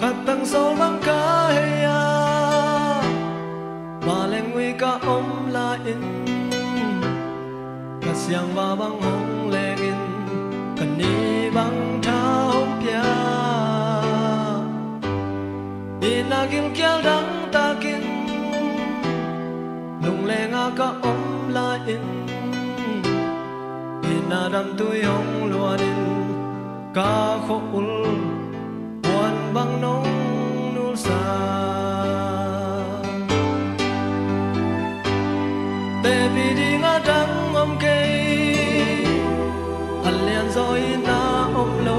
tang sol bang ka heya ba leng wi ka om la in ka siang ba bang hong leng in ka ni bang tha hom pia in na gil kyal dang ta kin lung leng a ka om la in in na dam tui hong luan in ka kho ul wan bang nong nul sa te bi ding a dang om ke al lian zo in na om lo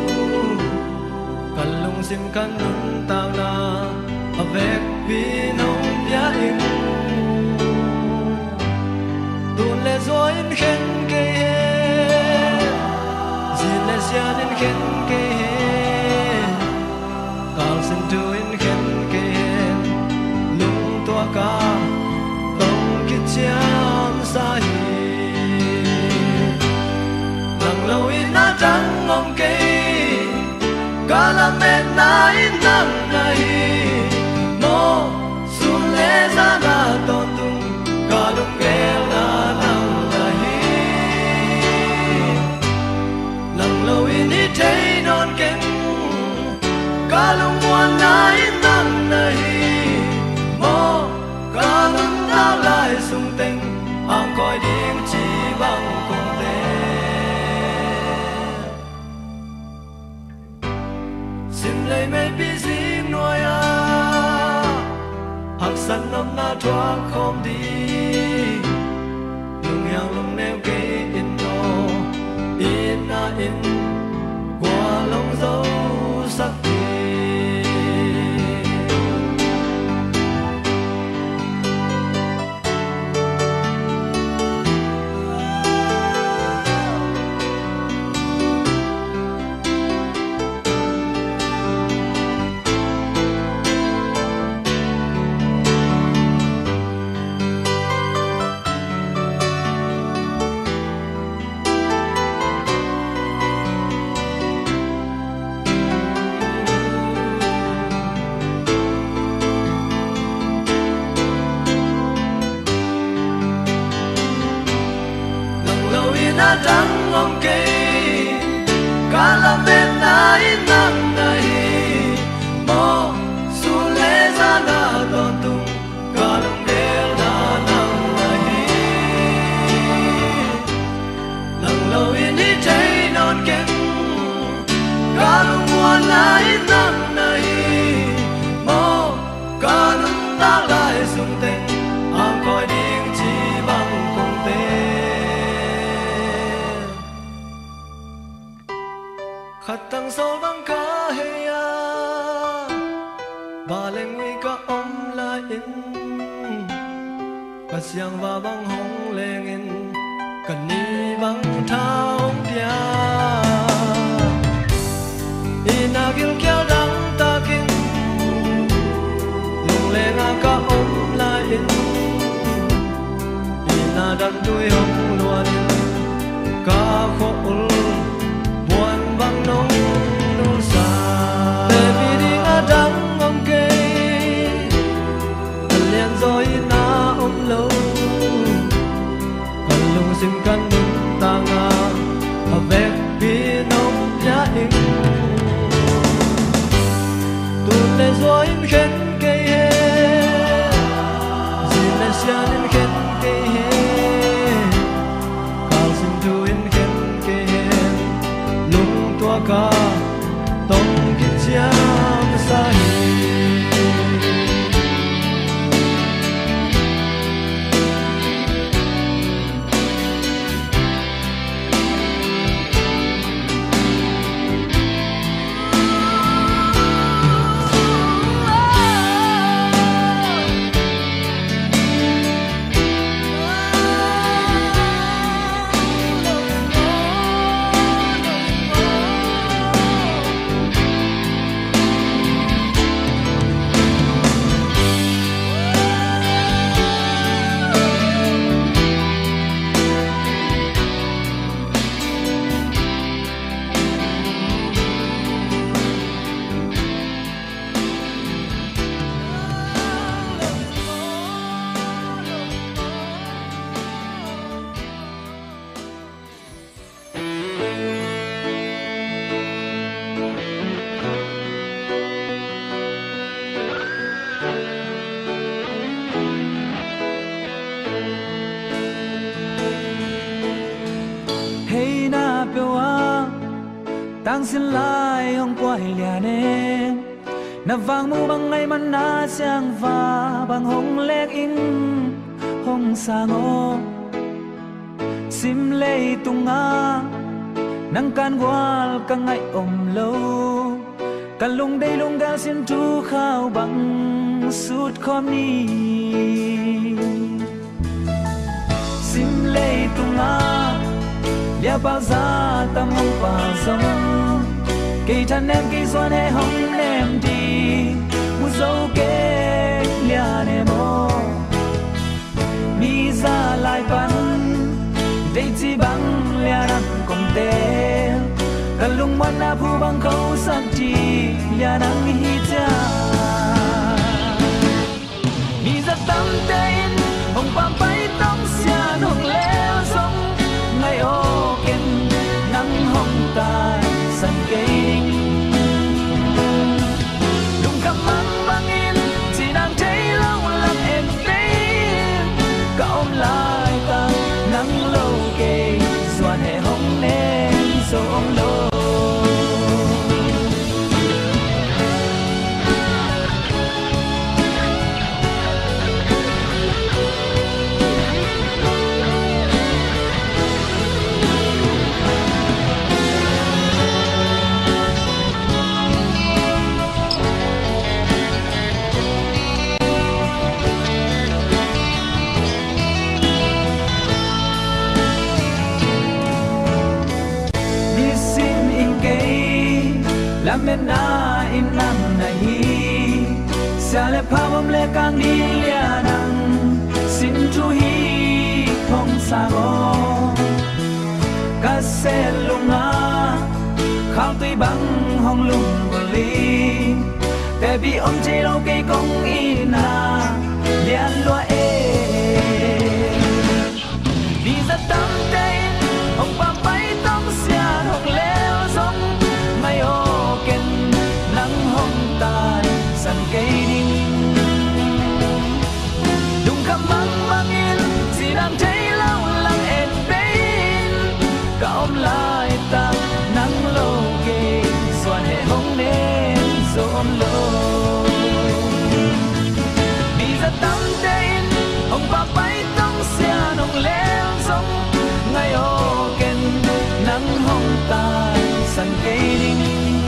kan lung sim kan nun tang na a vek pi nong pia in tun le zo in khen ke zin le sia in khen ke I'll send to in khen lung tua ca tông kít chiam sa hi nang lâu in na trắng ngom cây ca la mẹ na in nang na hi mo sun le ra na ton tung ca lung nghe na nang na hi nang lâu in đi thấy non kén ca lung muan na in nang na hi mo ca lung na lai sung teng ang coi ding chi bang kong te sim lei mei pi sim noi a hak san nom na thua khom di lung yang lung neo ke in no in na in qua long dấu sắc na trắng ngom cây ca la mẹ na in nang na hi mo su le ra na ton tung ca lung del na nang na hi nang lâu in đi thấy non kén ca lung muan na in nang na hi mo ca lung ta lại sung teng ang coi ding chi bang kong te khát tang sol bang ka heya ba leng wi ka om la in ka siang va bang hong leng in ka ni bang tha hong pia in na gil kyal dang ta kin lung leng a ka om la in in na dam tui hong luan in ka kho ul bang nong nul sa te bi ding a dang ngom ke lian zo in na om lo kan lung sim kan nun ta nga a vek pi nong pia in tu le zo in khen ke he zin le sia in khen ke he kal sim tu in khen ke he lung tua ca tông kít chiam sa hi Hey na pewa tang xin lai hong quay lia nè na vang mu bang ngày man na sang va bang hong lek in hong sang o sim lei tunga nang kan wal ka ngai om lo kan lung dei lung ga xin tu khao bang sut khom ni sim lei tunga lia bao za tâm hong pa sông cây thân em cây xoan hay hong em đi mu dâu kê lia ne mo mi ra lại bắn đây chỉ bằng lia nắng còn tê cần lung mắt na phu bằng khâu sắc chi lia nắng hi cha mi ra tâm tên hong pam bay tông xian hong leo sông ngày ô ken nắng hong tai sân cây lung khăm măng băng in chỉ đang thấy lâu lắm em đến cả ôm lại ta nắng lâu kề xoan hè hong nên sâu ôm lâu men na in nam na hi sa le pa bom le kang ni lia nang sin tu hi thong sa go ka se lunga khao tui bang hong lung bo li te bi om che lo ke kong i na lian lo e đi ra tâm tay hong pa pai tâm sia hong leo sông mai ô nắng hong tai sân cây đinh đùng khăm băng băng in chỉ đang thấy lâu lặng em bên cả ôm lại ta nắng lâu kề xoan hệ hong nên rồi ôm lâu đi ra tắm tên hong pa bay tông xe nồng leo sông ngày ô ken nắng hong tai sân cây đinh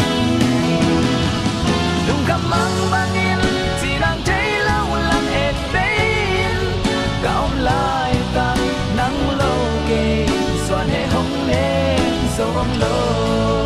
khăm măng băng in chỉ đang thấy lâu lắm em bên cả ôm lại ta nắng lâu kề xoan hè hong nên sâu ôm lâu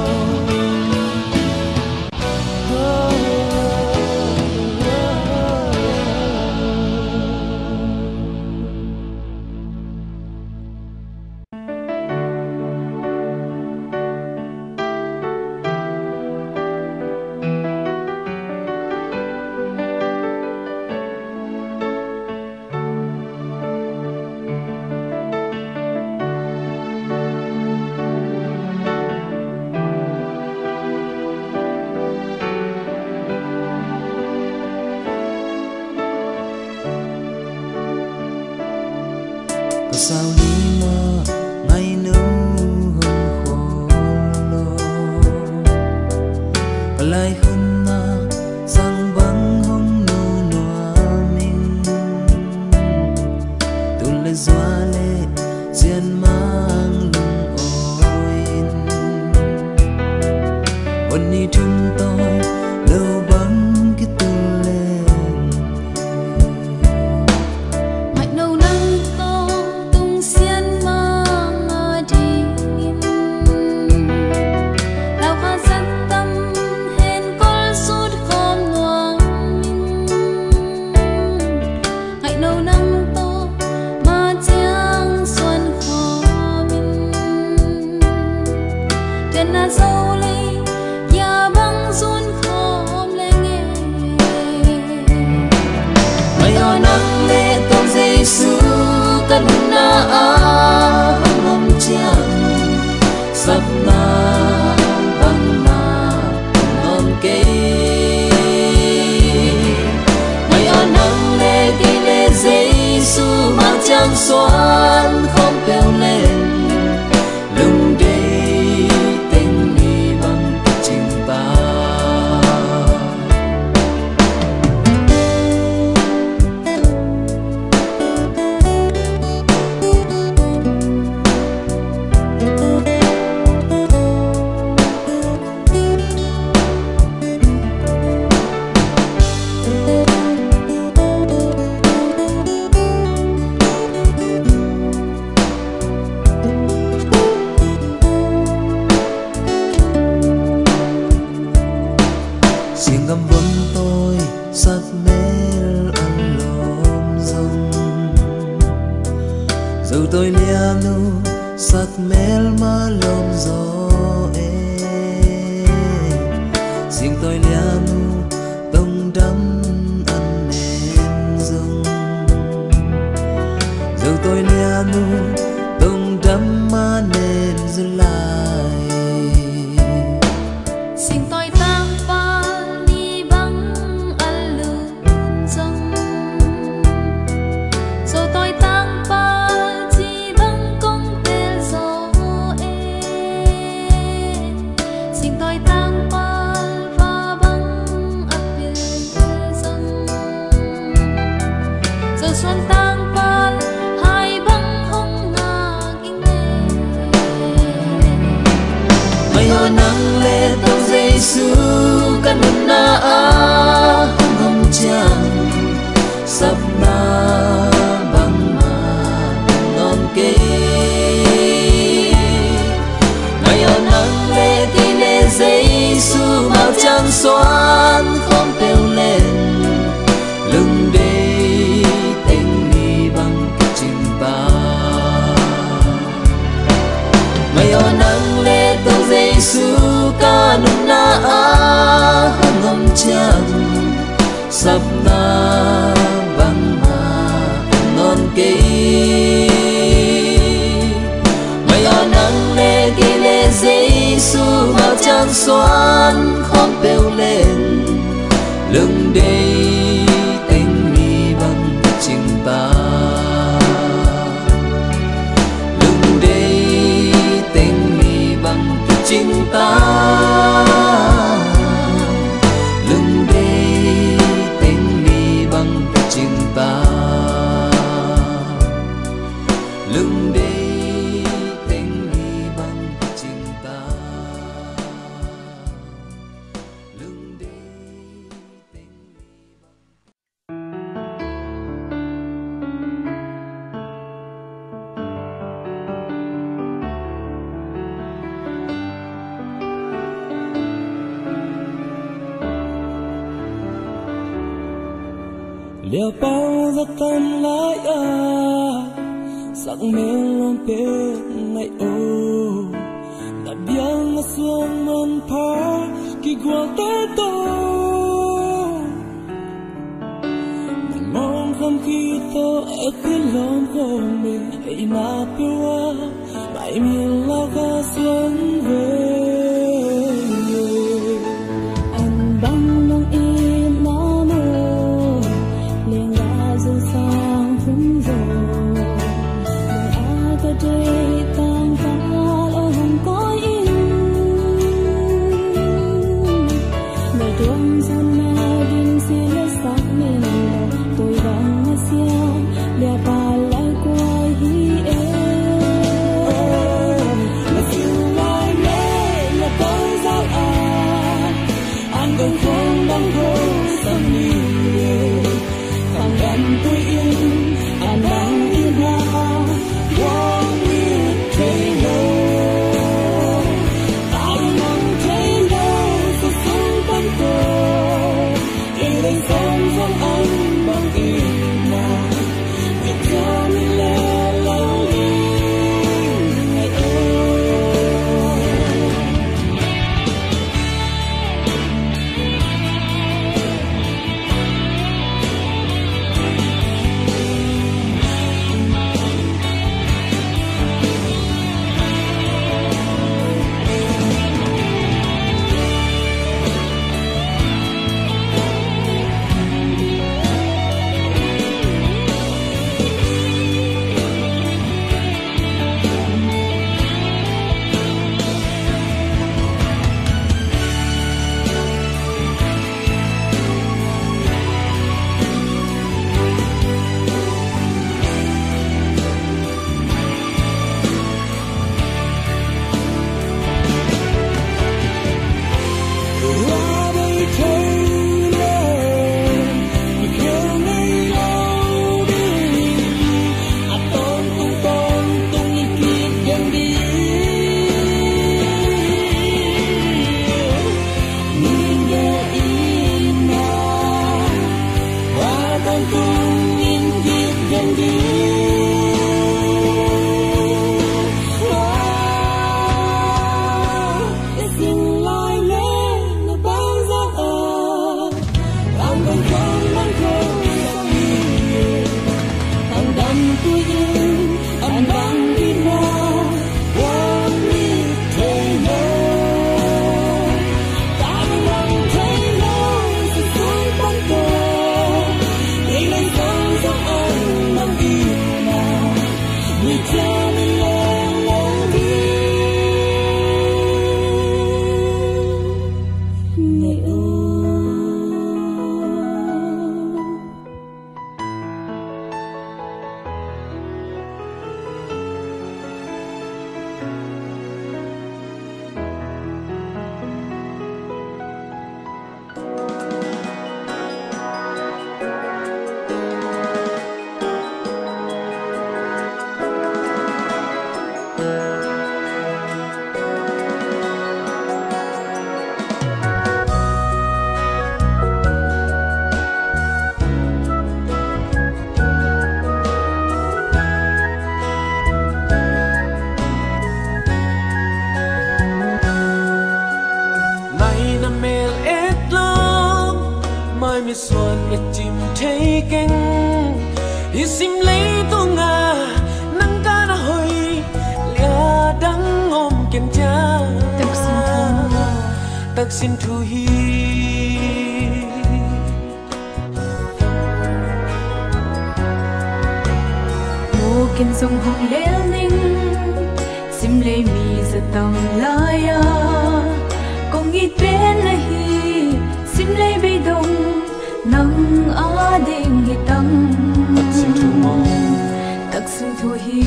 sao đi mơ ngày nấu hồng khô lo lại hơn na sang băng hồng nụ noa mình tu lệ doa lệ diên mang lung ôiวันนี้ถึงtôi lâu băng cái tu lệ mạch nâu nắng to tung xiên mang đi lao pha rất tâm hẹn con suốt khom noang mạch nâu nắng to mà chiang xuân khó mình trên na sâu ly ya băng run khom lên nghe mày ở nắng lệ tôn Giêsu cất na hồng chiang mà lom gió xin tôi lia nu tông đắm ăn em rong dầu tôi lia nu tông đắm mà nên dừng lại xin tôi tăng pa ni băng ăn lương rong dầu tôi tăng pa chỉ băng công tên gió xin tôi tăng pa và băng ấp biển rong dầu xuân tăng pa hai băng hông ngạc in mày hoa nắng lê tông Giêsu căn nụ na á hồng chàng sắp na bằng mà ngon kê mày hoa nắng lê thì lê Giêsu màu trắng xoan không kêu lên lưng đây tình đi bằng chim ba mày hoa nắng lê tông Giêsu ca nụ na á hồng chàng sắp na bằng mà ngon kê mày hoa nắng lê kỳ lê Giêsu màu trắng xoan không kêu lên lưng đây tình mi bằng chim ba lưng đây tình mi bằng chim ta lưng đây tình mi bằng chim ta lưng đây tình mi bằng chim ta lưng đây tình lia bao ra tâm lại sắc men lom pe ngày ô na biang suang man pa ki gua ta to mình mong không khi to ở cái lòng không mình hãy na pua mãi miền la ga xuân về anh băng nông in nó mơ liền đã dần sang phun rồi đời ai có đây tăng ta lo hồng có in đời tuông xuân na đinh xin lấy sắc mình tôi đang ngất xiao để bà lại qua hi em là phiêu lai xuân nhật chim thấy kinh hi sim lấy tu nga nắng ca na hoi lia đắng ôm kem cha tak xin thu hi mô kinh sông hồng leo ninh sim lấy mi giờ tầm laya công nghi bên là hi sim lấy bay đông nắng á đêm hi tăng tak xin thu hi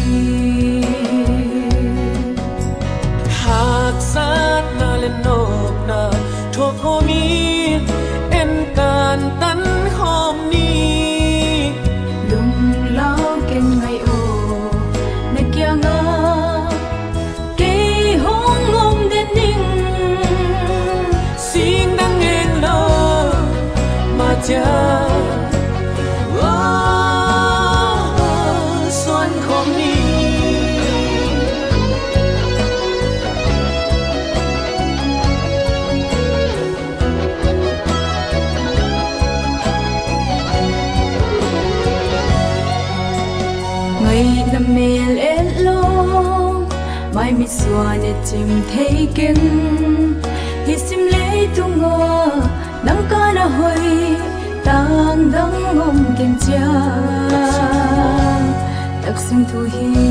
hạt sát na lên nộp na thua cô mi em can tấn hôm ni lung lao ken ngày ô na kia nga cây hong ngom đến ninh xin đang nghe lo mà cha xuân hôm ni ngày năm mel et lo mai mi xuân et chim thấy kinh hi sim lấy tu ngô nắng ca na hoi tang dang ôm kem cha tak xin thu hi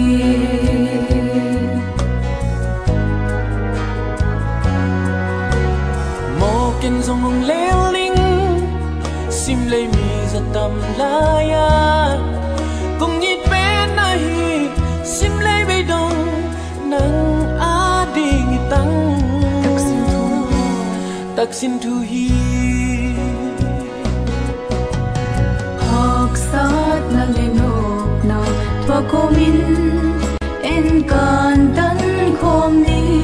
mô kinh dòng hồng leo linh sim lấy mi ra tầm laya cùng nhịp bên này sim lấy bay đông nắng á đi nghi tăng tak xin thu hi học sát na lên nộp na thua cô min en can tan khom ni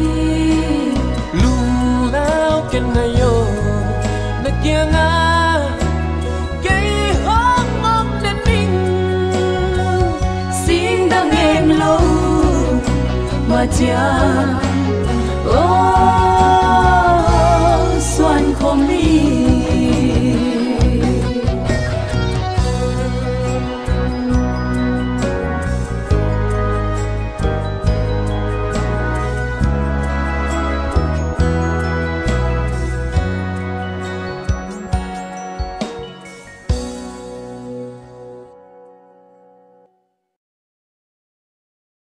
lung lao ken ngayo na kia nga cây hong mong đến mình xin đang em lâu mà cha